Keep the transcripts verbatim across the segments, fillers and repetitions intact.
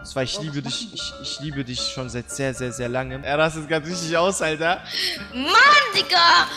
zwar, ich liebe dich, ich, ich liebe dich schon seit sehr, sehr, sehr langem. Er rastet gerade richtig aus, Alter. Mann, Digga!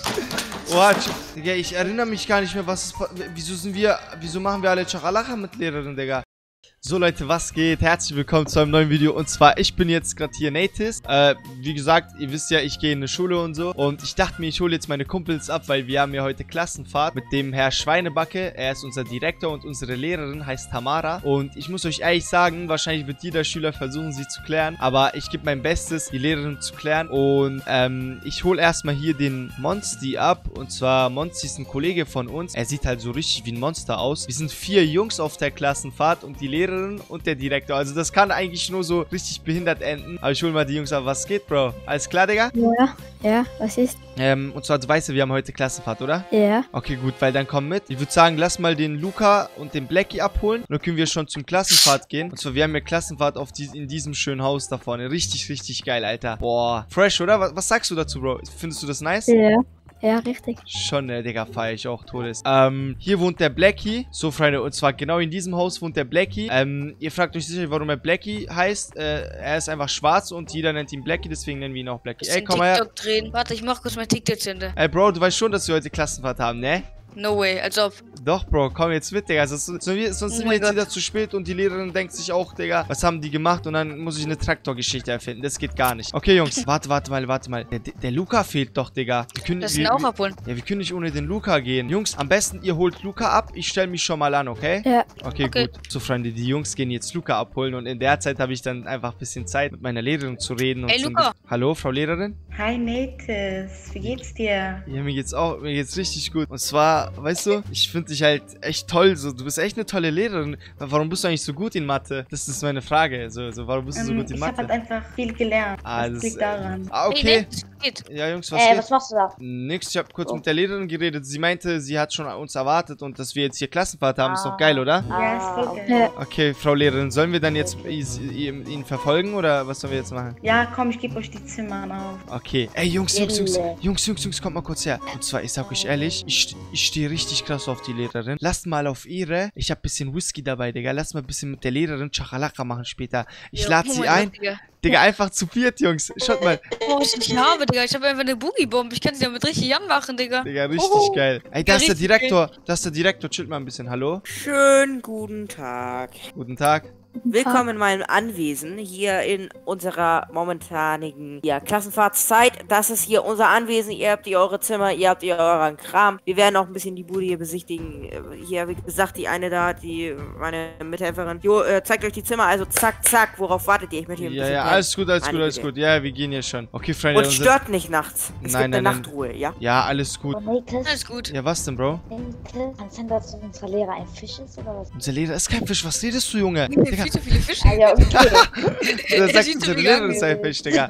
Oh, Digga, ich erinnere mich gar nicht mehr, was ist, wieso sind wir, wieso machen wir alle Chachalacha mit Lehrerin, Digga? So Leute, was geht? Herzlich willkommen zu einem neuen Video. Und zwar, ich bin jetzt gerade hier Natis. Äh, wie gesagt, ihr wisst ja, ich gehe in eine Schule und so. Und ich dachte mir, ich hole jetzt meine Kumpels ab, weil wir haben ja heute Klassenfahrt mit dem Herr Schweinebacke. Er ist unser Direktor und unsere Lehrerin heißt Tamara. Und ich muss euch ehrlich sagen, wahrscheinlich wird jeder Schüler versuchen, sie zu klären. Aber ich gebe mein Bestes, die Lehrerin zu klären. Und ähm, ich hole erstmal hier den Monsti ab. Und zwar, Monsti ist ein Kollege von uns. Er sieht halt so richtig wie ein Monster aus. Wir sind vier Jungs auf der Klassenfahrt und die Lehrerin und der Direktor. Also das kann eigentlich nur so richtig behindert enden. Aber ich hole mal die Jungs ab. Was geht, Bro? Alles klar, Digga? Ja, ja, was ist? Ähm, und zwar, du weißt ja, wir haben heute Klassenfahrt, oder? Ja. Okay, gut, weil dann komm mit. Ich würde sagen, lass mal den Luca und den Blackie abholen. Und dann können wir schon zum Klassenfahrt gehen. Und zwar, wir haben ja Klassenfahrt auf die, in diesem schönen Haus da vorne. Richtig, richtig geil, Alter. Boah. Fresh, oder? Was, was sagst du dazu, Bro? Findest du das nice? Ja. Ja, richtig. Schon, der Digga, feier ich auch todes. Ähm, hier wohnt der Blackie. So, Freunde, und zwar genau in diesem Haus wohnt der Blackie. Ähm, ihr fragt euch sicher, warum er Blackie heißt. Äh, er ist einfach schwarz und jeder nennt ihn Blackie, deswegen nennen wir ihn auch Blackie. Ey, komm mal her. Drehen. Warte, ich mach kurz mein TikTok-Zünde. Ey, Bro, du weißt schon, dass wir heute Klassenfahrt haben, ne? No way, als ob. Doch, Bro, komm jetzt mit, Digga. Sonst, sonst, sonst sind wir jetzt wieder zu spät und die Lehrerin denkt sich auch, Digga, was haben die gemacht? Und dann muss ich eine Traktorgeschichte erfinden. Das geht gar nicht. Okay, Jungs, warte, warte mal, warte mal. Der, der Luca fehlt doch, Digga. Wir können, Lass wir, ihn auch wir, abholen. Ja, wir können nicht ohne den Luca gehen. Jungs, am besten ihr holt Luca ab. Ich stelle mich schon mal an, okay? Ja. Okay, Okay. gut. So, Freunde, die Jungs gehen jetzt Luca abholen und in der Zeit habe ich dann einfach ein bisschen Zeit, mit meiner Lehrerin zu reden. Und Ey, so ein Luca. bisschen- Hallo, Frau Lehrerin? Hi Natis, wie geht's dir? Ja, mir geht's auch, mir geht's richtig gut. Und zwar, weißt du, ich finde dich halt echt toll. So, du bist echt eine tolle Lehrerin. Warum bist du eigentlich so gut in Mathe? Das ist meine Frage. So, so warum bist du so Ähm, gut in ich habe Mathe? halt einfach viel gelernt. Ah, das das liegt ist, daran. Ah, okay. Hey, Nate, geht. Ja, Jungs, was Ey, geht? was machst du da? Nix, ich habe kurz Oh. mit der Lehrerin geredet. Sie meinte, sie hat schon uns erwartet und dass wir jetzt hier Klassenfahrt haben. Ist doch Ah. geil, oder? Ja, ist voll Ah, geil. Ja. Okay, Frau Lehrerin, sollen wir dann jetzt ihn, ihn verfolgen oder was sollen wir jetzt machen? Ja, komm, ich gebe euch die Zimmer auf. Okay. Ey, Jungs, Jungs, Jungs, Lille. Jungs, Jungs, Jungs, kommt mal kurz her. Und zwar, ich sag euch ehrlich, ich, st- ich stehe richtig krass auf die Lehrerin. Lasst mal auf ihre. Ich hab ein bisschen Whisky dabei, Digga. Lasst mal ein bisschen mit der Lehrerin Chachalaka machen später. Ich Ja, lade oh sie mein ein. Gott, Digga. Digga, einfach zu viert, Jungs. Schaut mal. Oh, was ich nicht habe, Digga. Ich habe einfach eine Boogie-Bomb. Ich kann sie damit richtig anmachen, Digga. Digga, richtig Oh. geil. Ey, da Ja, ist der richtig Direktor. Da ist der Direktor. Chillt mal ein bisschen. Hallo? Schönen guten Tag. Guten Tag. Willkommen in meinem Anwesen, hier in unserer momentanigen ja, Klassenfahrtszeit. Das ist hier unser Anwesen, ihr habt hier eure Zimmer, ihr habt hier euren Kram. Wir werden auch ein bisschen die Bude hier besichtigen. Äh, Hier, wie gesagt, die eine da, die, meine Mithelferin. Jo, äh, zeigt euch die Zimmer, also zack, zack, worauf wartet ihr? Ich möchte hier ein Ja, bisschen ja, pennen. alles gut, alles gut, Meine alles Güte. gut. Ja, wir gehen hier schon. Okay, Freunde. Und unser- stört nicht nachts. Es Nein, gibt eine nein, nein. Nachtruhe, ja? Ja, alles gut. Oh, Natis, Alles gut. Ja, was denn, Bro? Natis, kann es sein, dass unser Lehrer ein Fisch ist oder was? Unser Lehrer ist kein Fisch. Was redest du, Junge? Viel Digga, zu viele Fische. Ah ja, okay. da sagt sieht unsere so Lehrerin wie ist ein Fisch, Digga.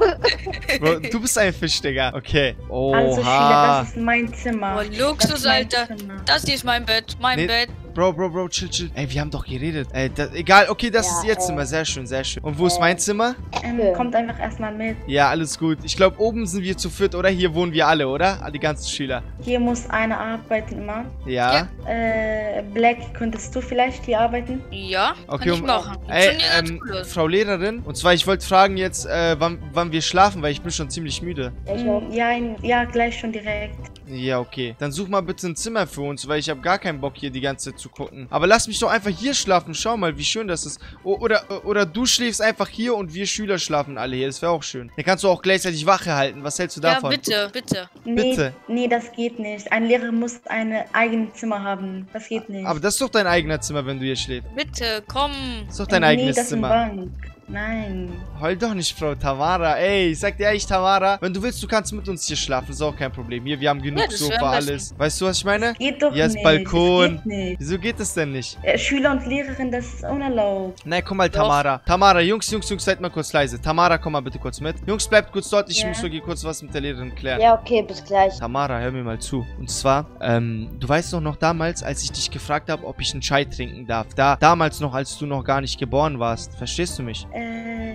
Bro, du bist ein Fisch, Digga. Okay. Also Schüler, Oha. das ist mein Zimmer. Oh, Das Luxus, ist mein Alter. Zimmer. Das hier ist mein Bett. Mein Nee. Bett. Bro, Bro, Bro, chill, chill. Ey, wir haben doch geredet. Ey, das, egal, okay, das Ja, ist ihr äh, Zimmer. Sehr schön, sehr schön. Und wo ist äh, mein Zimmer? Ähm, kommt einfach erstmal mit. Ja, alles gut. Ich glaube, oben sind wir zu viert, oder? Hier wohnen wir alle, oder? Die ganzen Schüler. Hier muss einer arbeiten immer. Ja. Ja. Äh, Black, könntest du vielleicht hier arbeiten? Ja, Okay, kann ich um- machen. Ey, Schon ganz ähm, cool aus. Frau Lehrerin. Und zwar, ich wollte fragen jetzt, äh, wann, wann wir schlafen, weil ich bin schon ziemlich müde. Ja, ich auch. Mm, Ja, in, ja, gleich schon direkt. Ja, okay. Dann such mal bitte ein Zimmer für uns, weil ich habe gar keinen Bock, hier die ganze Zeit zu gucken. Aber lass mich doch einfach hier schlafen. Schau mal, wie schön das ist. O oder, oder du schläfst einfach hier und wir Schüler schlafen alle hier. Das wäre auch schön. Dann kannst du auch gleichzeitig Wache halten. Was hältst du Ja, davon? bitte, bitte. Nee, Bitte. nee, das geht nicht. Ein Lehrer muss ein eigenes Zimmer haben. Das geht nicht. Aber das ist doch dein eigenes Zimmer, wenn du hier schläfst. Bitte, komm. Das ist doch dein nee, eigenes das ist Zimmer. eine Bank. Nein. Heul doch nicht, Frau Tamara. Ey, ich sag dir ehrlich, Tamara, wenn du willst, du kannst mit uns hier schlafen. Ist auch kein Problem. Hier, wir haben genug Ja, das wär Sofa, am besten. alles. Weißt du, was ich meine? Geht doch Hier ist nicht. Balkon. Das geht nicht. Wieso geht das denn nicht? Äh, Schüler und Lehrerin, das ist unerlaubt. Nein, komm mal, Doch. Tamara. Tamara, Jungs, Jungs, Jungs, seid mal kurz leise. Tamara, komm mal bitte kurz mit. Jungs, bleibt kurz dort. Ich Ja. muss hier kurz was mit der Lehrerin klären. Ja, okay, bis gleich. Tamara, hör mir mal zu. Und zwar, ähm, du weißt doch noch damals, als ich dich gefragt habe, ob ich einen Chai trinken darf. Da, damals noch, als du noch gar nicht geboren warst. Verstehst du mich? Äh,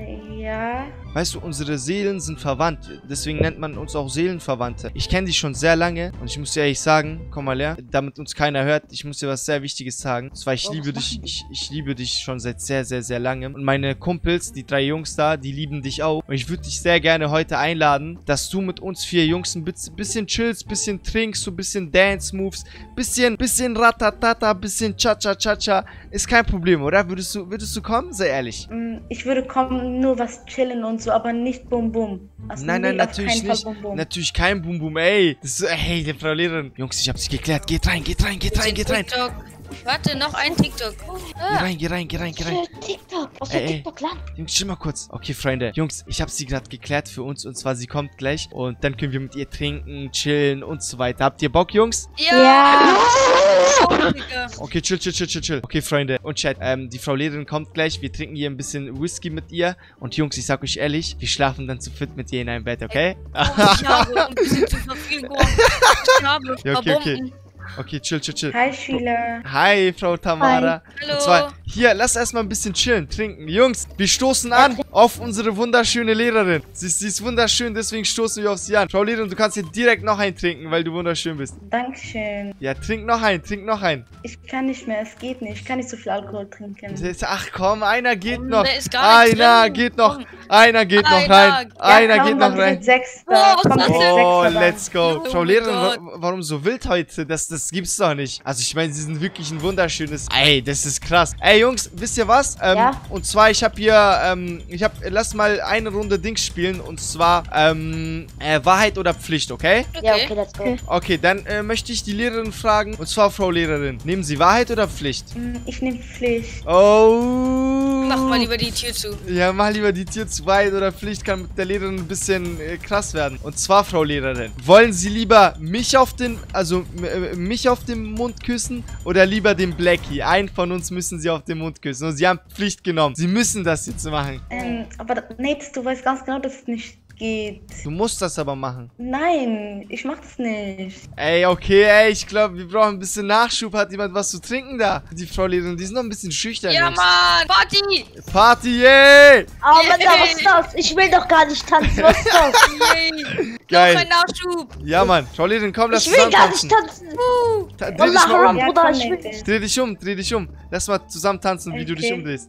Ja. Weißt du, unsere Seelen sind verwandt. Deswegen nennt man uns auch Seelenverwandte. Ich kenne dich schon sehr lange und ich muss dir ehrlich sagen, komm mal her, damit uns keiner hört, ich muss dir was sehr Wichtiges sagen. Und zwar, ich Oh, liebe was dich, machen die? ich, ich liebe dich schon seit sehr, sehr, sehr lange. Und meine Kumpels, die drei Jungs da, die lieben dich auch. Und ich würde dich sehr gerne heute einladen, dass du mit uns vier Jungs ein bisschen chillst, bisschen trinkst, so ein bisschen Dance-Moves, bisschen, bisschen Ratatata, bisschen Cha-Cha-Cha-Cha. Ist kein Problem, oder? Würdest du, würdest du kommen? Sei ehrlich. Mm, Ich würde kommen, nur was chillen und so, aber nicht Bum Bum. Also Nein, nein, nee, auf natürlich keinen Fall nicht. Bum Bum. Natürlich kein Bum Bum, ey. Das ist, hey, die Frau Lehrerin. Jungs, ich hab sie geklärt. Geht rein, geht rein, geht rein, geht rein. TikTok. Warte, noch ein TikTok. Geh Ah, rein, geh rein, geh rein, geh rein. Für TikTok. Was Ey, für ey. TikTok lang? Jungs, chill mal kurz. Okay, Freunde. Jungs, ich habe sie gerade geklärt für uns. Und zwar, sie kommt gleich. Und dann können wir mit ihr trinken, chillen und so weiter. Habt ihr Bock, Jungs? ja. Oh, Digga. Okay, chill, chill, chill, chill, chill. Okay, Freunde. Und Chat, ähm, die Frau Lehrerin kommt gleich. Wir trinken hier ein bisschen Whisky mit ihr. Und Jungs, ich sag euch ehrlich, wir schlafen dann zu fit mit ihr in einem Bett, okay? Oh, ich habe ein bisschen zu verfügung. Ich habe Ja, okay, okay. Verbomben. Okay, chill, chill, chill. Hi, Schüler. Hi, Frau Tamara. Hallo. Und zwar, hier, lass erstmal ein bisschen chillen, trinken. Jungs, wir stoßen an auf unsere wunderschöne Lehrerin. Sie, sie ist wunderschön, deswegen stoßen wir auf sie an. Frau Lehrerin, du kannst hier direkt noch einen trinken, weil du wunderschön bist. Dankeschön. Ja, trink noch einen, trink noch einen. Ich kann nicht mehr, es geht nicht. Ich kann nicht so viel Alkohol trinken. Ach komm, einer geht Oh, noch. da ist gar nichts Einer drin. geht noch. Komm. Einer geht noch Einer. rein. Ja, Einer komm, geht dann noch wir rein. sind Sechster. Oh, Komm, was wir sind ist Oh, Sechster. let's go. Oh Frau mein Lehrerin, Gott. wa warum so wild heute? Das, das gibt's doch nicht. Also ich meine, sie sind wirklich ein wunderschönes... Ey, das ist krass. Ey, Jungs, wisst ihr was? Ähm, Ja? Und zwar, ich habe hier, ähm, ich habe, lass mal eine Runde Dings spielen. Und zwar, ähm, äh, Wahrheit oder Pflicht, okay? Ja, Okay. okay, let's go. Okay. Okay, dann äh, möchte ich die Lehrerin fragen. Und zwar, Frau Lehrerin, nehmen Sie Wahrheit oder Pflicht? Mm, Ich nehme Pflicht. Oh. Mach mal lieber die Tür zu. Ja, mach lieber die Tür zu. Wahrheit oder Pflicht kann mit der Lehrerin ein bisschen äh, krass werden. Und zwar, Frau Lehrerin, wollen Sie lieber mich auf den, also äh, mich auf den Mund küssen oder lieber den Blackie? Einen von uns müssen Sie auf den Mund küssen. Und Sie haben Pflicht genommen. Sie müssen das jetzt machen. Ähm, aber Nate, du weißt ganz genau, dass es nicht geht. Du musst das aber machen. Nein, ich mach das nicht. Ey, okay, ey, ich glaube, wir brauchen ein bisschen Nachschub. Hat jemand was zu trinken da? Die Frau Lehrerin, die sind noch ein bisschen schüchtern. Ja, Jungs. Mann. Party. Party, yay! Oh Mann, was ist das? Ich will doch gar nicht tanzen. Was ist das? Yay. Geil. Noch ein Nachschub. Ja, Mann. Frau Lehrerin, komm, lass Ich will zusammen gar nicht tanzen. tanzen. Uh. Ta- Dreh dich Wallah, mal haram, um. Bruder, komm, ich will Nate. nicht. Dreh dich um, dreh dich um. Lass mal zusammen tanzen, wie du dich Okay. umdrehst.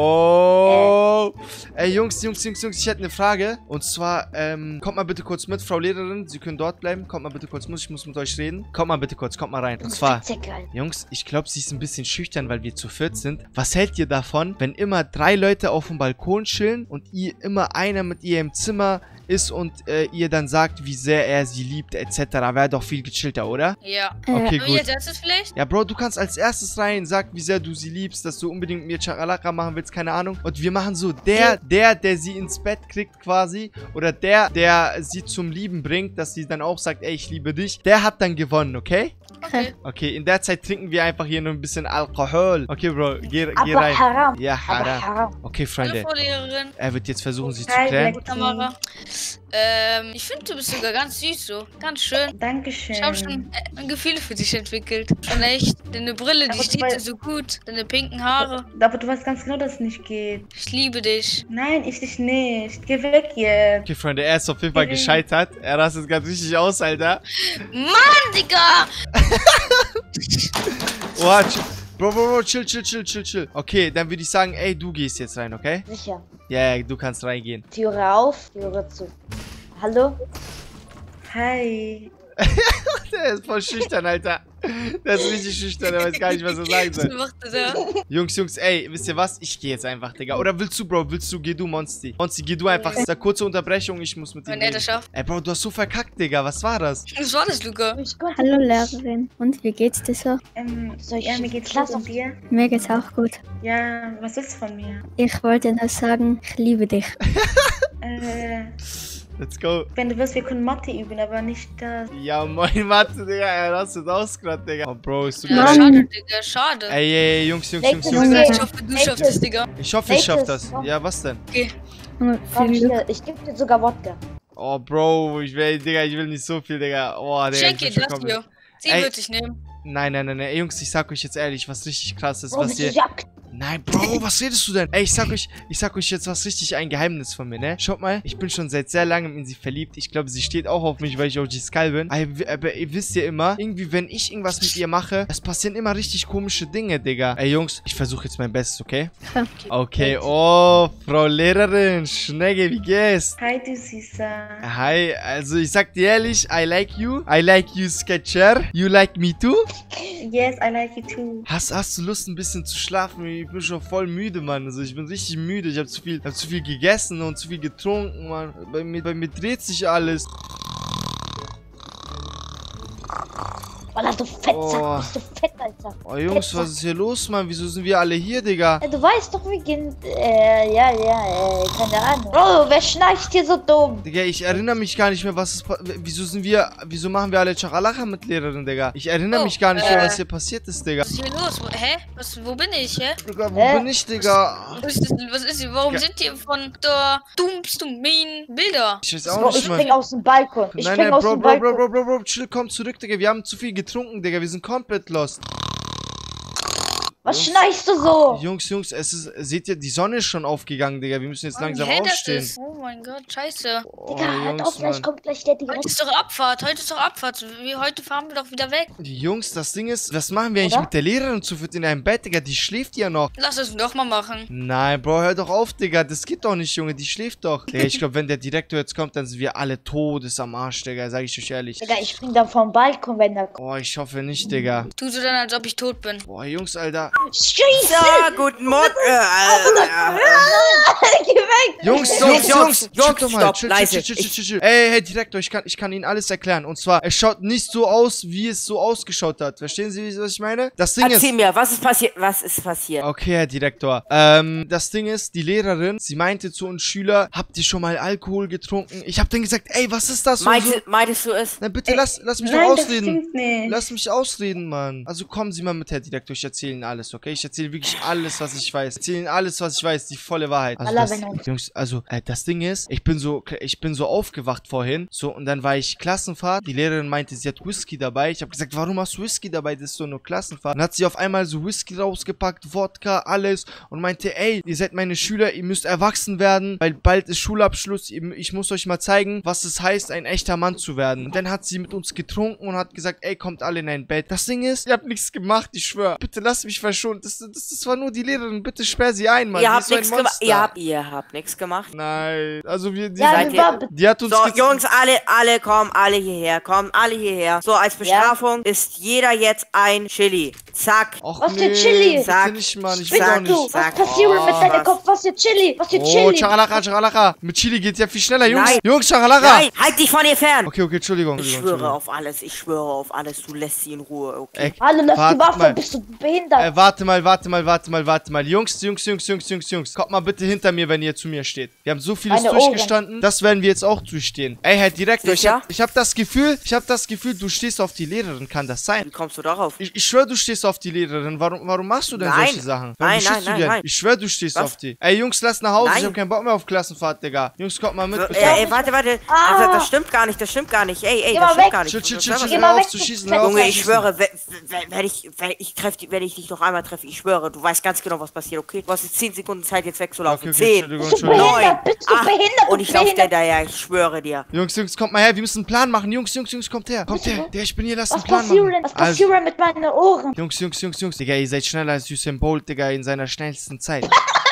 Oh. Ey, Jungs, Jungs, Jungs, Jungs, ich hätte eine Frage. Und zwar, ähm, kommt mal bitte kurz mit, Frau Lehrerin. Sie können dort bleiben. Kommt mal bitte kurz mit, ich muss mit euch reden. Kommt mal bitte kurz, kommt mal rein. Und zwar, Zecke, Alter. Jungs, ich glaube, sie ist ein bisschen schüchtern, weil wir zu viert sind. Was hält ihr davon, wenn immer drei Leute auf dem Balkon chillen und ihr immer einer mit ihr im Zimmer ist und äh, ihr dann sagt, wie sehr er sie liebt, et cetera. Wäre doch viel gechillter, oder? Ja. Okay, Aber jetzt gut. erstes vielleicht? Ja, Bro, du kannst als erstes rein, sag, wie sehr du sie liebst, dass du unbedingt mit mir Chakalaka machen willst, keine Ahnung. Und wir machen so, der, der, der sie ins Bett kriegt quasi, oder der, der sie zum Lieben bringt, dass sie dann auch sagt, ey, ich liebe dich, der hat dann gewonnen, okay? Okay. Okay, in der Zeit trinken wir einfach hier nur ein bisschen Alkohol. Okay, Bro, geh, geh Aber rein. haram. Ja, Aber haram. haram. Okay, Hallo, Freunde. Frau Lehrerin. Er wird jetzt versuchen, sie zu Hi, klären. Black Tamara. Ähm, ich finde, du bist sogar ganz süß so. Ganz schön. Dankeschön. Ich habe schon äh, ein Gefühl für dich entwickelt. Schon echt. Deine Brille, die Aber steht weil- dir so gut. Deine pinken Haare. Aber du weißt ganz genau, dass es nicht geht. Ich liebe dich. Nein, ich dich nicht. Geh weg jetzt. Okay, Freunde, er ist auf jeden Fall Mhm. gescheitert. Er rastet gerade richtig aus, Alter. Mann, Digga! Oh, chill. Bro, Bro, Bro, chill, chill, chill, chill, chill. Okay, dann würde ich sagen, ey, du gehst jetzt rein, okay? Sicher. Ja, ja, du kannst reingehen. Türe auf, Türe zu. Hallo? Hi. Der ist voll schüchtern, Alter. Der ist richtig schüchtern, der weiß gar nicht, was er sagen Was soll. macht er da? Jungs, Jungs, ey, wisst ihr was? Ich gehe jetzt einfach, Digga. Oder willst du, Bro? Willst du? Geh du, Monsti. Monsti, geh du einfach. Das ist eine kurze Unterbrechung, ich muss mit ihm Wenn er reden. das schafft. Ey, Bro, du hast so verkackt, Digga. Was war das? Was war das, Luca? Ich Gott. Hallo Lehrerin. Und wie geht's dir so? Ähm, Soll ich ja, mir geht's Klasse gut und dir? Mir geht's auch gut. Ja, was willst du von mir? Ich wollte nur sagen, ich liebe dich. Äh, Let's go. wenn du willst, wir können Mathe üben, aber nicht das. Ja, moin, Mathe, Digga. Er rastet aus gerade, Digga. Oh, Bro, ist tut mir Ja, leid. schade, Digga. Schade. Ey, ey, ey, Jungs, Jungs, Jungs, Nächstes Jungs. Mal. Ich hoffe, du schaffst es, Digga. Ich hoffe, ich schaff Nächstes, das. komm. Ja, was denn? Und Komm viel Glück. hier, ich gebe dir sogar Wodka. Oh, Bro, ich will, Digga, ich will nicht so viel, Digga. Oh, Digga. Schenk ich dir bin schon das komplett- hier. Sie Ey. würde ich nehmen. Nein, nein, nein, nein. Ey, Jungs, ich sag euch jetzt ehrlich, was richtig krass ist, Bro, was bist du ihr... Jack? Nein, Bro, was redest du denn? Ey, ich sag euch, ich sag euch jetzt was richtig ein Geheimnis von mir, ne? Schaut mal, ich bin schon seit sehr langem in sie verliebt. Ich glaube, sie steht auch auf mich, weil ich O G Skull bin. Aber, aber ihr wisst ja immer, irgendwie, wenn ich irgendwas mit ihr mache, es passieren immer richtig komische Dinge, Digga. Ey, Jungs, ich versuche jetzt mein Bestes, okay? Okay, oh, Frau Lehrerin, Schnegge, wie geht's? Hi, du Süßer. Hi, also ich sag dir ehrlich, I like you. I like you, Sketcher. You like me too? Yes, I like you too. Hast, hast du Lust, ein bisschen zu schlafen? Ich bin schon voll müde, Mann. Also ich bin richtig müde. Ich habe zu viel, hab zu viel gegessen und zu viel getrunken, Mann. Bei mir, bei mir dreht sich alles. Wallah, du Fettsack, Oh. bist du fett, Alter. Oh, Jungs, was ist hier los, Mann? Wieso sind wir alle hier, Digga? Ja, du weißt doch, wir gehen, äh, ja, ja, äh, keine Ahnung. Bro, wer schnarcht hier so dumm? Digga, ich erinnere mich gar nicht mehr, was ist... Wieso sind wir... Wieso machen wir alle Chachalacha mit Lehrerin, Digga? Ich erinnere Oh, mich gar nicht mehr, äh. was hier passiert ist, Digga. Was ist hier los? Wo- Hä? Was, wo bin ich, hä? Digga, wo Hä? bin ich, Digga? Was ist, was ist hier? Warum Ja. sind hier von der Dumps du mean Bilder? Ich weiß Bro, auch ich nicht, Mann. spring aus dem Balkon. Ich Nein, spring nein, aus Bro, dem Bro, Balkon. Bro, Bro, Bro, Bro, chill, komm zurück, Digga. Wir haben zu viel getrunken, Digga. Wir sind komplett lost. Was schnarchst du so? Jungs, Jungs, es ist, seht ihr, die Sonne ist schon aufgegangen, Digga. Wir müssen jetzt langsam Hä, das aufstehen. ist- Oh mein Gott, scheiße. Oh, Digga, halt auf, gleich Mann. kommt gleich der Heute direkt. ist doch Abfahrt, heute ist doch Abfahrt. Wie, heute fahren wir doch wieder weg. Die Jungs, das Ding ist, was machen wir eigentlich Oder? mit der Lehrerin zu viert in einem Bett, Digga? Die schläft ja noch. Lass es doch mal machen. Nein, Bro, hör doch auf, Digga. Das geht doch nicht, Junge. Die schläft doch. Digga, ich glaube, wenn der Direktor jetzt kommt, dann sind wir alle todes am Arsch, Digga. Sag ich euch ehrlich. Digga, ich spring dann vom Balkon, wenn er kommt. Oh, ich hoffe nicht, Digga. Tu so dann, als ob ich tot bin. Boah, Jungs, Alter. Scheiße! Ja, guten Morgen. Äh, äh, äh, Geh weg! Jungs, Jungs, Jungs, Jungs, Jungs, Jungs, chill doch mal. stopp, Chill, leise. chill, chill, chill, chill, chill. Ey, hey, Direktor, ich kann, ich kann Ihnen alles erklären. Und zwar, es schaut nicht so aus, wie es so ausgeschaut hat. Verstehen Sie, was ich meine? Das Ding ist... Erzähl mir, was ist passiert? Was ist passiert? Okay, Herr Direktor. Ähm, das Ding ist, die Lehrerin, sie meinte zu uns Schüler, habt ihr schon mal Alkohol getrunken? Ich hab dann gesagt, ey, was ist das? Und so. Meinte, meintest du es? Na bitte, lass, lass mich Nein, doch das ausreden. stimmt nicht. Lass mich ausreden, Mann. Also kommen Sie mal mit, Herr Direktor. Ich erzähle Ihnen alles, okay? Ich erzähle wirklich alles, was ich weiß. Ich erzähle Ihnen alles, was ich weiß. Die volle Wahrheit. Also, Allah, das, wenn er- Jungs, also, äh, das Ding ist, ich bin so, ich bin so aufgewacht vorhin. So, und dann war ich Klassenfahrt. Die Lehrerin meinte, sie hat Whisky dabei. Ich habe gesagt, warum hast du Whisky dabei? Das ist so nur Klassenfahrt. Dann hat sie auf einmal so Whisky rausgepackt, Wodka, alles. Und meinte, ey, ihr seid meine Schüler, ihr müsst erwachsen werden, weil bald ist Schulabschluss. Ich muss euch mal zeigen, was es heißt, ein echter Mann zu werden. Und dann hat sie mit uns getrunken und hat gesagt, ey, kommt alle in ein Bett. Das Ding ist, ihr habt nichts gemacht, ich schwöre. Bitte lasst mich verschont. Das, das, das war nur die Lehrerin. Bitte sperr sie ein, Mann. Ihr Die habt ist so ein nichts gemacht. Monster. Ihr habt, ihr habt nichts gemacht. Nein. Also wir, die, Ja, seid wir ihr- war, die hat uns So, ge- Jungs, alle, alle, kommen, alle hierher, kommen, alle hierher. So, als Bestrafung ist jeder jetzt ein Chili. Zack. Och, Was für nee, Chili? bitte Sag- nicht, Mann. Ich Bist will auch Sag nicht. du? Was Sag- passiert mit Oh, deinem was- Kopf? Was für Chili? Was für Oh, Chili? Chachalaka, Chachalaka. Mit Chili geht's ja viel schneller, Jungs. Nein. Jungs, Chachalaka. Nein, halt dich von ihr fern. Okay, okay, Entschuldigung. Ich Entschuldigung, schwöre auf alles, ich schwöre auf alles. Du lässt sie in Ruhe, okay? Ey, Hallo, lass warte die Waffe, mal. bist du behindert? Äh, warte mal, warte mal, warte mal, warte mal. Jungs, Jungs, Jungs, Jungs, Jungs, Jungs. Kommt mal bitte hinter mir, wenn ihr zu mir steht. Wir haben so vieles Meine durchgestanden. Das werden wir jetzt auch durchstehen. Ey, Herr Direktor, ich Sicher? hab, ich hab das Gefühl, ich hab das Gefühl, du stehst auf die Lehrerin. Kann das sein? Wie kommst du darauf? Ich, ich schwöre, du stehst auf die Lehrerin. Warum, warum machst du denn Nein. solche Sachen? Warum Nein, beschützt nein, du nein, die denn? nein. Ich schwöre, du stehst Was? auf die. Ey, Jungs, lass nach Hause. Nein. Ich hab keinen Bock mehr auf Klassenfahrt, Digga. Jungs, kommt mal mit, bitte. Äh, ey, warte, warte. Ah. Das, das stimmt gar nicht, das stimmt gar nicht. Ey, ey, Geh das mal stimmt weg. gar nicht. Chill, chill, Das- chill, das- chill. Geh Hör mal auf weg, zu du schießen. Fett- Hör auf Junge, zu ich schießen. schwöre, wenn, wenn, wenn ich, wenn ich treff, die- wenn ich dich noch einmal treffe, ich schwöre, du weißt ganz genau, was passiert, okay? Du hast jetzt zehn Sekunden Zeit, jetzt wegzulaufen. Okay, okay, zehn, Entschuldigung, Bist du Entschuldigung. behindert? Bist du acht, behindert? und ich Du lauf dir behindert? daher, ich schwöre dir. Jungs, Jungs, kommt mal her. Wir müssen einen Plan machen. Jungs, Jungs, Jungs, kommt her. Kommt her. Der, ich bin hier, lass einen Was Plan passiert machen. denn? Was Also, passiert denn mit meinen Ohren? Jungs, Jungs, Jungs, Jungs. Digga, ihr seid schneller als Usain Bolt, Digga, in seiner schnellsten Zeit.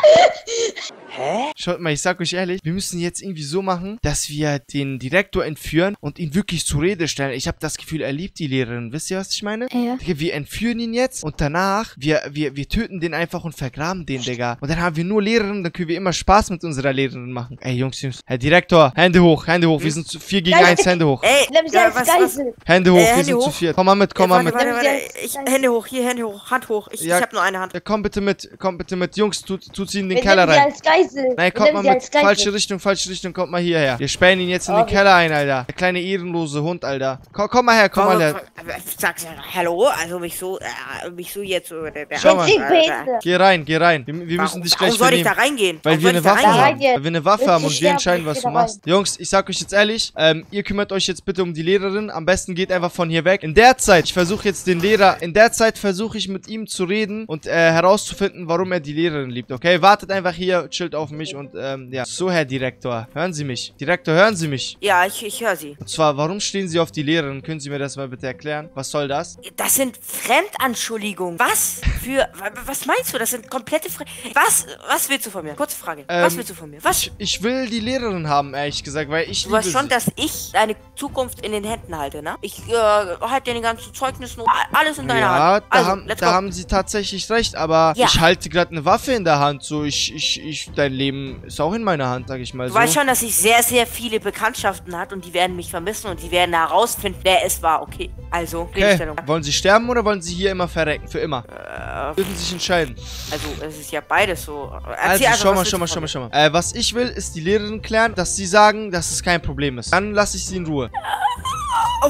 Hä? Schaut mal, ich sag euch ehrlich, wir müssen jetzt irgendwie so machen, dass wir den Direktor entführen und ihn wirklich zur Rede stellen. Ich habe das Gefühl, er liebt die Lehrerin. Wisst ihr, was ich meine? Ja. Digga, wir entführen ihn jetzt und danach, wir, wir, wir töten den einfach und vergraben den, Digga. Und dann haben wir nur Lehrerinnen, dann können wir immer Spaß mit unserer Lehrerin machen. Ey, Jungs, Jungs. Herr Direktor, Hände hoch, Hände hoch. Wir sind zu vier gegen Geil. eins, Hände hoch. Ey, Nimm sie ja, als was, was? Geisel. Hände hoch, Äh, wir Hände sind hoch. zu viert. Komm mal mit, komm mal warte, mit. warte, warte. Nimm sie als Ich, Geisel. Hände hoch, hier, Hände hoch, Hand hoch. Ich, Ja. ich hab nur eine Hand. Ja, komm bitte mit, komm bitte mit. Jungs, tut, tut sie in den Wir Keller nehmen sie rein. als Geisel. Nein, kommt Nehmen mal Sie mit als gleich falsche mit. Richtung, falsche Richtung, kommt mal hierher. Wir sperren ihn jetzt in Oh, den wie- Keller ein, Alter. Der kleine ehrenlose Hund, Alter. Komm, komm mal her, komm mal her. Sag's hallo, also mich so, äh, mich so jetzt so. Der, der, Schau mal. Sind Sie behindert? Geh rein, geh rein. Wir, wir müssen Warum, dich warum gleich soll ich da vernehmen. reingehen? Weil Warum wir soll eine ich da Waffe reingehen? haben. reingehen? Weil wir eine Waffe Willst haben du und wir sterben? entscheiden, was Ich du geh da machst. Jungs, ich sag euch jetzt ehrlich, ähm, ihr kümmert euch jetzt bitte um die Lehrerin. Am besten geht einfach von hier weg. In der Zeit, ich versuche jetzt den Lehrer, in der Zeit versuche ich mit ihm zu reden und äh, herauszufinden, warum er die Lehrerin liebt, okay? Wartet einfach hier, chillt auf mich und ähm, ja. So, Herr Direktor, hören Sie mich. Direktor, hören Sie mich. Ja, ich, ich höre Sie. Und zwar, warum stehen Sie auf die Lehrerin? Können Sie mir das mal bitte erklären? Was soll das? Das sind Fremdanschuldigungen. Was? Für. wa- Was meinst du? Das sind komplette Fre Was? Was willst du von mir? Kurze Frage. was Ähm, willst du von mir? Was? Ich, ich will die Lehrerin haben, ehrlich gesagt, weil ich Du weißt liebe schon, sie. dass ich deine Zukunft in den Händen halte, ne? Ich äh, halte dir den ganzen Zeugnissen und alles in deiner Ja, Hand. da, Also, haben, let's da go. haben sie tatsächlich recht, aber Ja. ich halte gerade eine Waffe in der Hand, so ich, ich, ich, dein Leben ist auch in meiner Hand, sag ich mal Du so. weißt schon, dass ich sehr, sehr viele Bekanntschaften hat und die werden mich vermissen und die werden herausfinden, wer es war. Okay, also, Okay, Gegenstellung. wollen sie sterben oder wollen sie hier immer verrecken? Für immer. Äh, Dürfen sich entscheiden. also, es ist ja beides so. Also, Erzähl einfach, schau was mal, willst schau du mal, von schau mal, mir? schau mal. Äh, was ich will, ist die Lehrerin klären, dass sie sagen, dass es kein Problem ist. Dann lasse ich sie in Ruhe. Oh.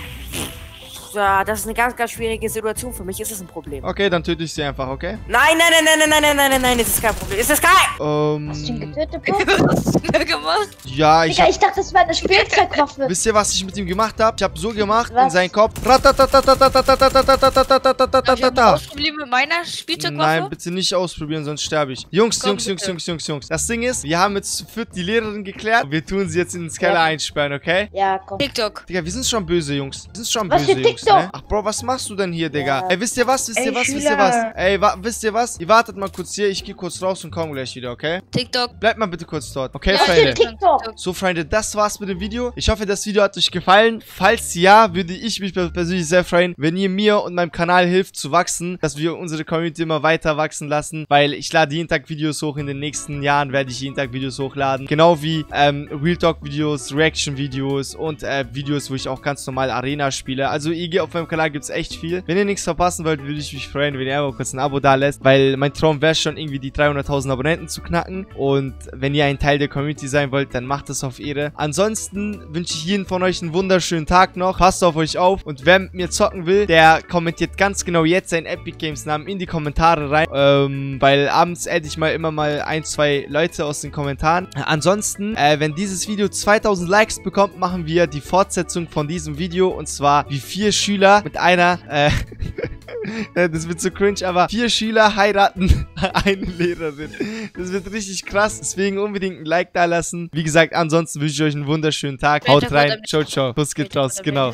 Ja, das ist eine ganz, ganz schwierige Situation. Für mich ist es ein Problem. Okay, dann töte ich sie einfach, okay? Nein, nein, nein, nein, nein, nein, nein, nein, nein, nein, das ist kein Problem. Ist das geil? Hast du ihn Ähm, getötet, Bro? Was hast du denn gemacht? ja, ich Digga, hab, ich dachte, das war eine Spielzeugwaffe. wisst ihr, was ich mit ihm gemacht habe? Ich habe so gemacht in Was? seinen Kopf. Darf ich auch mal Ratatatatatatatatatatatatatatatatata. ausprobieren mit meiner Spielzeugwaffe? Nein, bitte nicht ausprobieren, sonst sterbe ich. Jungs, Komm, Jungs, Jungs, bitte. Jungs, Jungs, Jungs. Das Ding ist, wir haben jetzt zu viert die Lehrerin geklärt. Und wir tun sie jetzt ins Keller Ja. einsperren, okay? Ja, komm. TikTok. Digga, wir sind schon böse, Jungs. Wir sind schon Was böse, für Jungs, TikTok? ne? Ach, Bro, was machst du denn hier, Digga? Ja. Ey, wisst ihr was? Wisst ihr Ey, was? Wisst ihr Schüler. was? Ey, wa wisst ihr was? Ihr wartet mal kurz hier. Ich gehe kurz raus und komme gleich wieder, okay? TikTok. Bleibt mal bitte kurz dort. Okay, Ja, Was Freunde? für TikTok? So, Freunde, das war's mit dem Video. Ich hoffe, das Video hat euch gefallen. Falls ja, würde ich mich persönlich sehr freuen, wenn ihr mir und meinem Kanal hilft zu wachsen, dass wir unsere Community immer weiter wachsen lassen, weil ich lade jeden Tag Videos hoch. In den nächsten Jahren werde ich jeden Tag Videos hochladen. Genau wie ähm, Real Talk Videos, Reaction Videos und äh, Videos, wo ich auch ganz normal Arena spiele. Also, I G auf meinem Kanal gibt's echt viel. Wenn ihr nichts verpassen wollt, würde ich mich freuen, wenn ihr einfach kurz ein Abo da lässt, weil mein Traum wäre schon irgendwie die dreihunderttausend Abonnenten zu knacken. Und wenn ihr ein Teil der Community sein wollt, dann macht es auf Ehre. Ansonsten wünsche ich jedem von euch einen wunderschönen Tag noch. Passt auf euch auf. Und wer mit mir zocken will, der kommentiert ganz genau jetzt seinen Epic Games Namen in die Kommentare rein. Ähm, weil abends adde ich mal immer mal ein, zwei Leute aus den Kommentaren. Ansonsten, äh, wenn dieses Video zweitausend Likes bekommt, machen wir die Fortsetzung von diesem Video. Und zwar wie vier Schüler mit einer, äh, das wird so cringe, aber vier Schüler heiraten eine Lehrerin. Das wird richtig krass. Deswegen unbedingt ein Like da lassen. Wie gesagt, ansonsten wünsche ich euch einen wunderschönen Tag. Haut rein. Ciao, ciao. Kuss geht raus. Genau.